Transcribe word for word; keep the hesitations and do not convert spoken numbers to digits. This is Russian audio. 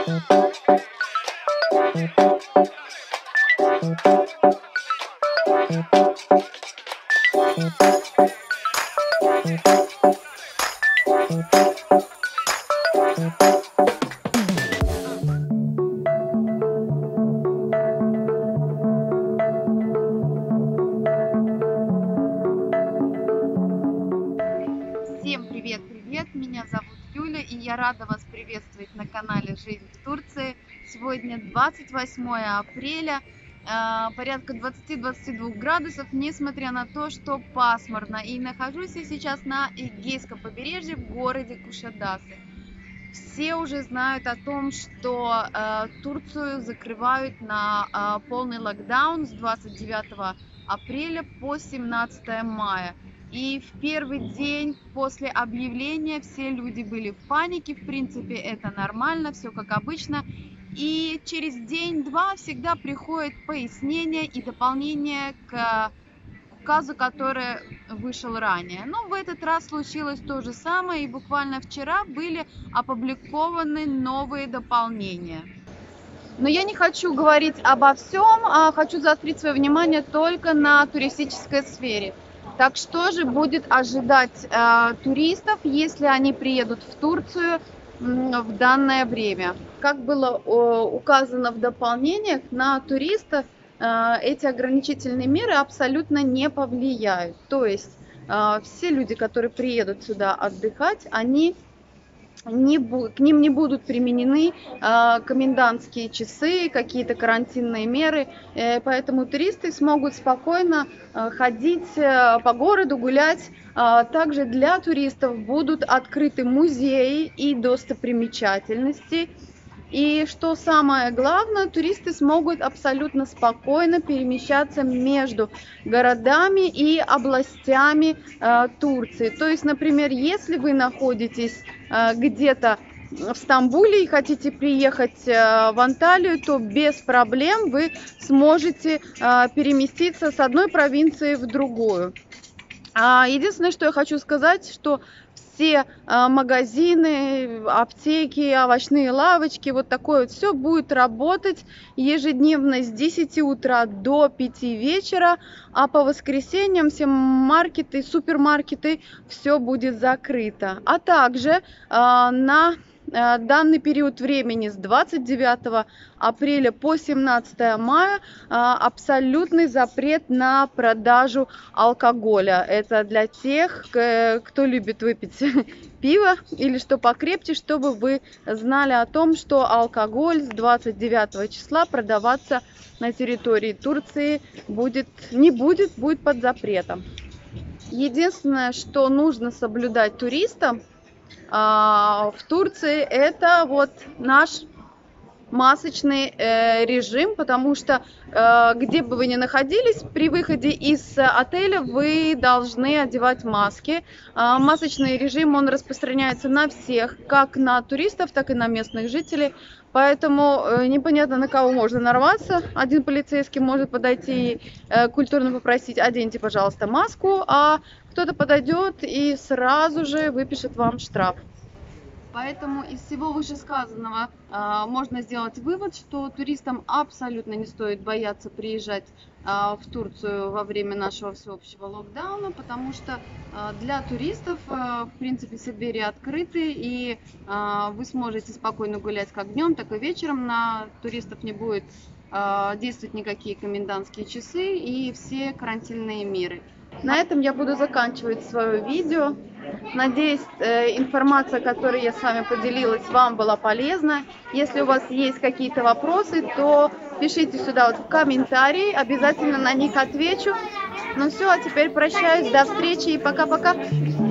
Всем привет-привет! Меня зовут Юля, и я рада вас приветствовать на канале Жизнь в Турции. Сегодня двадцать восьмое апреля, порядка двадцати-двадцати двух градусов, несмотря на то, что пасмурно. И нахожусь я сейчас на Эгейском побережье в городе Кушадасы. Все уже знают о том, что э, Турцию закрывают на э, полный локдаун с двадцать девятого апреля по семнадцатое мая. И в первый день после объявления все люди были в панике. В принципе, это нормально, все как обычно. И через день-два всегда приходит пояснение и дополнение к указу, который вышел ранее. Но в этот раз случилось то же самое, и буквально вчера были опубликованы новые дополнения. Но я не хочу говорить обо всем, а хочу заострить свое внимание только на туристической сфере. Так что же будет ожидать э, туристов, если они приедут в Турцию э, в данное время? Как было э, указано в дополнениях, на туристов э, эти ограничительные меры абсолютно не повлияют. То есть э, все люди, которые приедут сюда отдыхать, они Не, к ним не будут применены э, комендантские часы, какие-то карантинные меры, э, поэтому туристы смогут спокойно э, ходить э, по городу, гулять. Э, также для туристов будут открыты музеи и достопримечательности. И что самое главное, туристы смогут абсолютно спокойно перемещаться между городами и областями э, Турции. То есть, например, если вы находитесь э, где-то в Стамбуле и хотите приехать э, в Анталию, то без проблем вы сможете э, переместиться с одной провинции в другую. А единственное, что я хочу сказать, что все а, магазины, аптеки, овощные лавочки, вот такое вот все будет работать ежедневно с десяти утра до пяти вечера, а по воскресеньям все маркеты, супермаркеты, все будет закрыто. А также а, на данный период времени с двадцать девятого апреля по семнадцатое мая абсолютный запрет на продажу алкоголя. Это для тех, кто любит выпить пиво или что покрепче, чтобы вы знали о том, что алкоголь с двадцать девятого числа продаваться на территории Турции будет, не будет, будет под запретом. Единственное, что нужно соблюдать туристам в Турции, это вот наш масочный э, режим, потому что э, где бы вы ни находились, при выходе из отеля вы должны одевать маски. Э, масочный режим, он распространяется на всех, как на туристов, так и на местных жителей. Поэтому э, непонятно, на кого можно нарваться. Один полицейский может подойти и э, культурно попросить: оденьте, пожалуйста, маску, а кто-то подойдет и сразу же выпишет вам штраф. Поэтому из всего вышесказанного э, можно сделать вывод, что туристам абсолютно не стоит бояться приезжать э, в Турцию во время нашего всеобщего локдауна, потому что э, для туристов, э, в принципе, все двери открыты, и э, вы сможете спокойно гулять как днем, так и вечером. На туристов не будет э, действовать никакие комендантские часы и все карантинные меры. На этом я буду заканчивать свое видео. Надеюсь, информация, которой я с вами поделилась, вам была полезна. Если у вас есть какие-то вопросы, то пишите сюда вот в комментарии, обязательно на них отвечу. Ну все, а теперь прощаюсь, до встречи и пока-пока.